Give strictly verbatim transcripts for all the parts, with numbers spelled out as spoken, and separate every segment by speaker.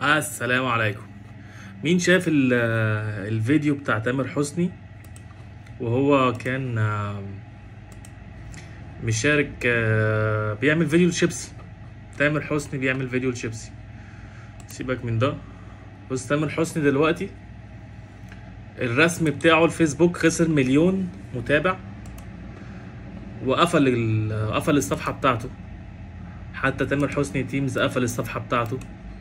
Speaker 1: السلام عليكم. مين شاف ال- الفيديو بتاع تامر حسني وهو كان آه، مشارك آه، بيعمل فيديو لشيبسي؟ تامر حسني بيعمل فيديو لشيبسي. سيبك من ده. بص، تامر حسني دلوقتي الرسم بتاعه الفيسبوك خسر مليون متابع، وقفل ال- قفل الصفحة بتاعته. حتى تامر حسني تيمز قفل الصفحة بتاعته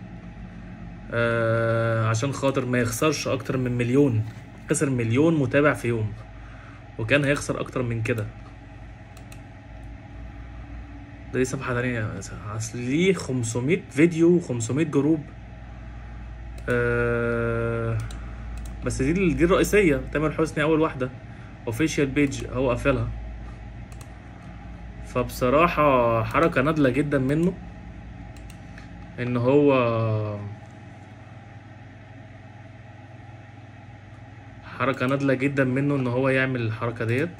Speaker 1: آه عشان خاطر ما يخسرش اكتر من مليون. خسر مليون متابع في يوم، وكان هيخسر اكتر من كده. ده دي صفحة تانية، اصل ليه خمسمية فيديو وخمسمية جروب. آه بس دي دي الرئيسية. تامر حسني اول واحدة اوفيشال بيج هو قافلها. فبصراحة حركة نادلة جدا منه ان هو حركة نادلة جدا منه ان هو يعمل الحركة ديت.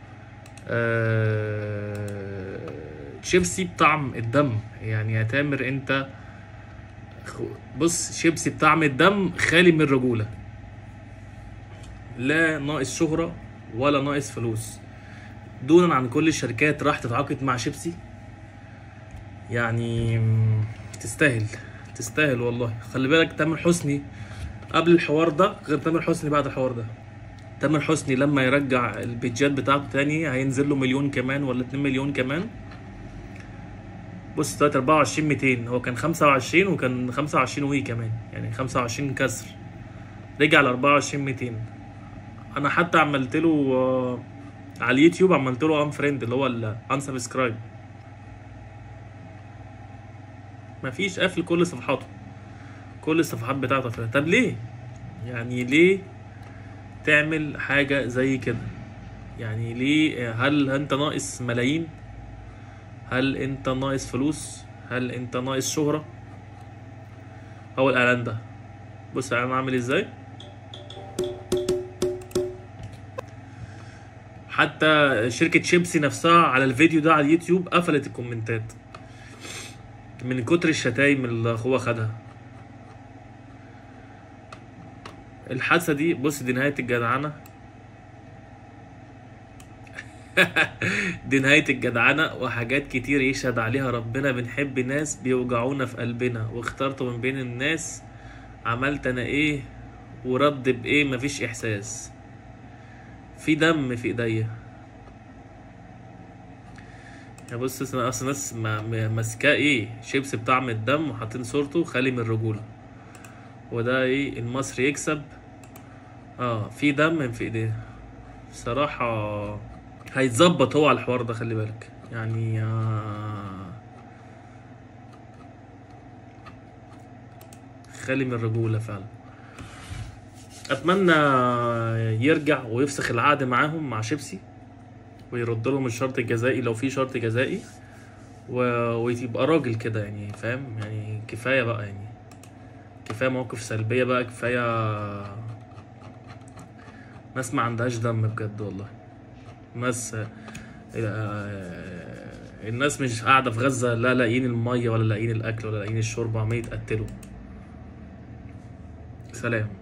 Speaker 1: آه... شيبسي بطعم الدم. يعني يا تامر انت بص، شيبسي بطعم الدم خالي من الرجولة، لا ناقص شهرة ولا ناقص فلوس. دونا عن كل الشركات راح تتعاقد مع شيبسي. يعني تستاهل تستاهل والله. خلي بالك تامر حسني قبل الحوار ده غير تامر حسني بعد الحوار ده. تامر حسني لما يرجع البيجات بتاعته تاني هينزل له مليون كمان ولا اتنين مليون كمان. بص دلوقتي اربعة وعشرين ميتين، هو كان خمسة وعشرين وكان خمسة وعشرين وي كمان، يعني خمسة وعشرين كسر، رجع ل اربعة وعشرين ميتين. انا حتى عملت له آه، على اليوتيوب عملت له ان فريند اللي هو الان سبسكرايب. مفيش، قافل كل صفحاته، كل الصفحات بتاعته قافلها. طب ليه؟ يعني ليه تعمل حاجة زي كده؟ يعني ليه؟ هل انت ناقص ملايين؟ هل انت ناقص فلوس؟ هل انت ناقص شهرة؟ هو الاعلان ده، بص الاعلان عامل ازاي. حتى شركة شيبسي نفسها على الفيديو ده على اليوتيوب قفلت الكومنتات من كتر الشتايم اللي هو خدها. الحادثة دي بص، دي نهاية الجدعنة. دي نهاية الجدعنة وحاجات كتير يشهد عليها ربنا. بنحب ناس بيوجعونا في قلبنا، واخترت من بين الناس عملت انا ايه ورد بايه. مفيش احساس، في دم في ايديا. يا بص، انا اصلا ناس ما- ما- ماسكاه ايه شيبس بطعم الدم وحاطين صورته خالي من الرجولة، وده ايه المصري يكسب. اه في دم في ايديه بصراحة. هيتظبط هو على الحوار ده، خلي بالك يعني. آه خالي من الرجولة فعلا. اتمنى يرجع ويفسخ العقد معاهم مع شيبسي، ويرد لهم الشرط الجزائي لو في شرط جزائي، و... ويبقى راجل كده يعني، فاهم يعني. كفاية بقى يعني، كفاية مواقف سلبية بقى، كفاية ناس ما عندهاش دم بجد والله. ناس آه، الناس مش قاعدة في غزة لا لاقيين المية ولا لاقيين الأكل ولا لاقيين الشرب، عمالين يتقتلوا. سلام.